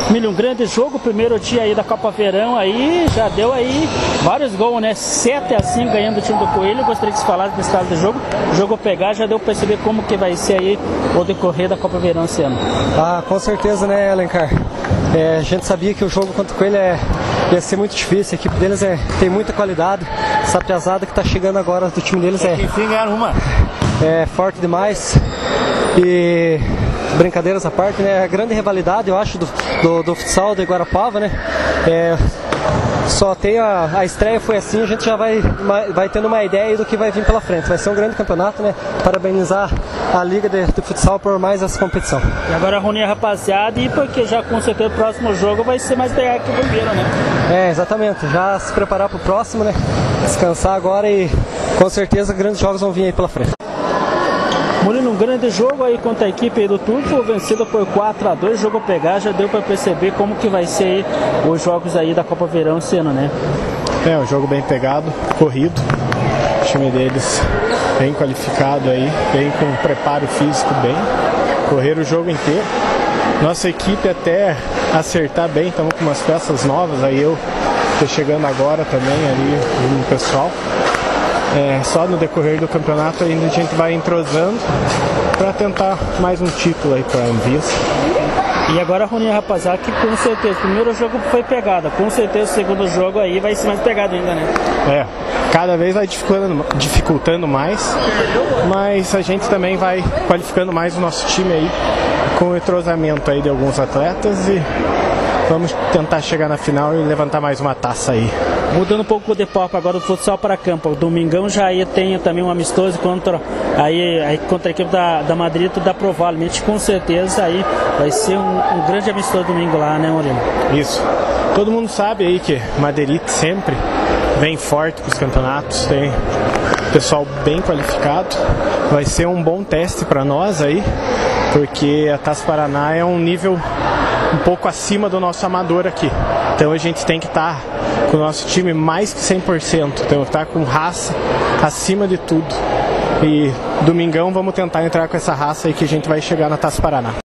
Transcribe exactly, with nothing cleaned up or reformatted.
Milho, um grande jogo, primeiro dia aí da Copa Verão aí, já deu aí vários gols, né? sete a cinco ganhando o time do Coelho. Gostaria que você falasse desse estado do jogo. O jogo pegar, já deu para perceber como que vai ser aí o decorrer da Copa Verão esse ano. Ah, com certeza, né, Alencar? É, a gente sabia que o jogo contra o Coelho é, ia ser muito difícil. A equipe deles é, tem muita qualidade. Essa piazada que está chegando agora do time deles é, Enfim, ganharam uma. é forte demais. E brincadeiras à parte, né? A grande rivalidade, eu acho, do, do, do futsal de Guarapava, né? É, só tem a, a estreia foi assim, a gente já vai, vai tendo uma ideia do que vai vir pela frente. Vai ser um grande campeonato, né? Parabenizar a Liga de, de Futsal por mais essa competição. E agora reunir a rapaziada, e porque já com certeza o próximo jogo vai ser mais pegado que o primeiro, né? É, exatamente. Já se preparar para o próximo, né? Descansar agora e com certeza grandes jogos vão vir aí pela frente. Murilo, um grande jogo aí contra a equipe aí do Turco, vencida por quatro a dois, jogo pegar, já deu para perceber como que vai ser aí os jogos aí da Copa Verão esse ano, né? É, um jogo bem pegado, corrido, o time deles bem qualificado aí, bem com preparo físico bem, correram o jogo inteiro. Nossa equipe até acertar bem, estamos com umas peças novas, aí eu tô chegando agora também ali no pessoal. É, só no decorrer do campeonato ainda a gente vai entrosando para tentar mais um título aí para a Anvisa. E agora a Roninha, rapaziada, que com certeza o primeiro jogo foi pegada, com certeza o segundo jogo aí vai ser mais pegado ainda, né? É, cada vez vai dificultando, dificultando mais, mas a gente também vai qualificando mais o nosso time aí com o entrosamento aí de alguns atletas e vamos tentar chegar na final e levantar mais uma taça aí. Mudando um pouco de papo agora do futsal para campo, o Domingão já aí tem também um amistoso contra, aí, aí, contra a equipe da, da Madrid, da provavelmente com certeza aí vai ser um, um grande amistoso domingo lá, né, Murilo? Isso. Todo mundo sabe aí que Madrid sempre vem forte para os campeonatos, tem pessoal bem qualificado, vai ser um bom teste para nós aí, porque a Taça Paraná é um nível um pouco acima do nosso amador aqui. Então a gente tem que estar tá com o nosso time mais que cem por cento. Então estar tá com raça acima de tudo. E domingão vamos tentar entrar com essa raça aí que a gente vai chegar na Taça Paraná.